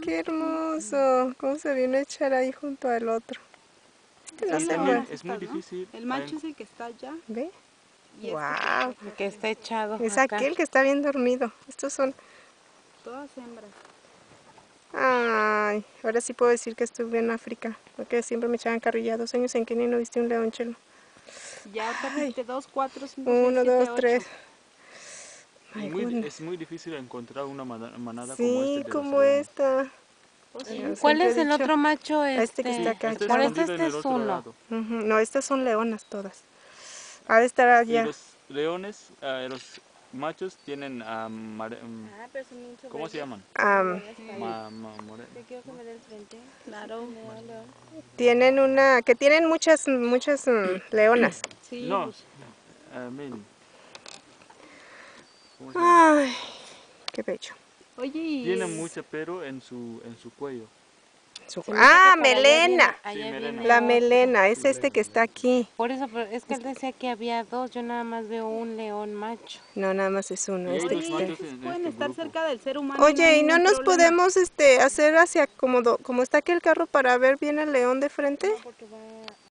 qué hermoso. Cómo se vino a echar ahí junto al otro. No se puede. Es muy difícil. El macho es el que está allá. ¿Ve? Y Wow. El que está echado Es acá. aquel que está bien dormido. Estos son... todas hembras. Ay, ahora sí puedo decir que estuve en África. Porque siempre me echaban carrilla. 2 años en Kenia y no viste un león, Chelo. Ya ahorita viste 2, 4, 5, 1, 6, 7, 2, 8. 3. Es muy difícil encontrar una manada Sí, como este de como los leones. esta. ¿Cuál Siempre es he el dicho, otro macho? a este que está acá. Está Por echado. eso escondido en el es otro uno. lado. No, estas son leonas todas. Ha de estar Y allá. los leones, los machos tienen, Pero son mucho ¿cómo se llaman? Yo quiero que me dé el frente. Claro. Tienen una... que tienen muchas leonas. Sí, No, pues, ¿cómo se llama? Ay, qué bello. oye, y Tienen mucha pero en su cuello. Melena. Allá Sí, viene melena. La otro. melena, es este que está aquí. Por eso, pero es que él decía que había dos. Yo nada más veo un león macho. No, nada más es uno. Y hay Este que dos está. machos en pueden este estar grupo. cerca del ser humano. Oye, ¿y no ningún nos problema. podemos hacer hacia como está aquí el carro para ver bien el león de frente? Porque va